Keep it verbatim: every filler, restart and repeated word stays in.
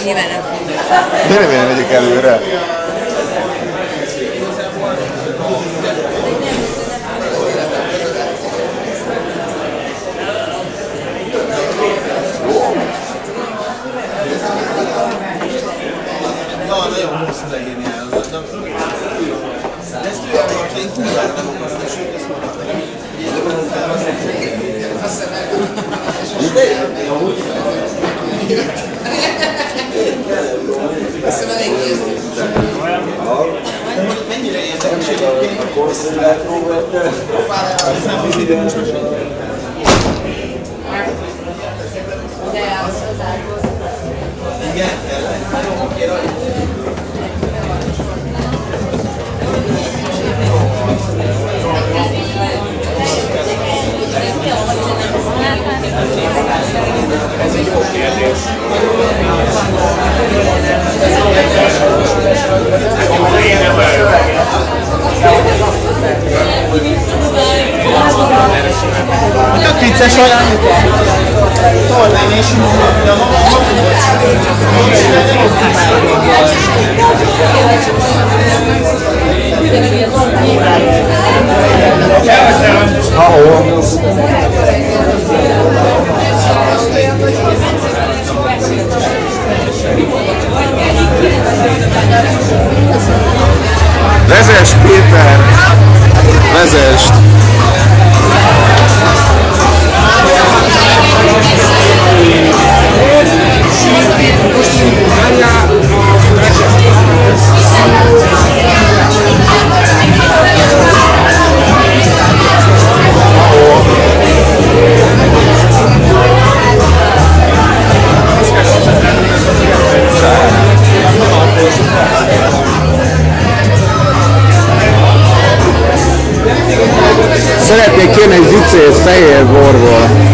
Nyilván nem fogjuk. De remélem megyek előre. Ja, nagyon hosszú leírni el. De ezt ő akarta, én kurvára nem akartam, sőt, ezt mondta. Köszönöm egész. Mennyire érdekes egyébként? Akkor ezt lehet próbálni. Ez nem fizikai most most. Igen, nagyon oké rajta. Ez egy jó kérdés. Én nem vagyok. Tök vicces olyan. Tolnán és de ma Vezess, Péter! Vezess! Szeretnék kérni egy zicét fehér borból.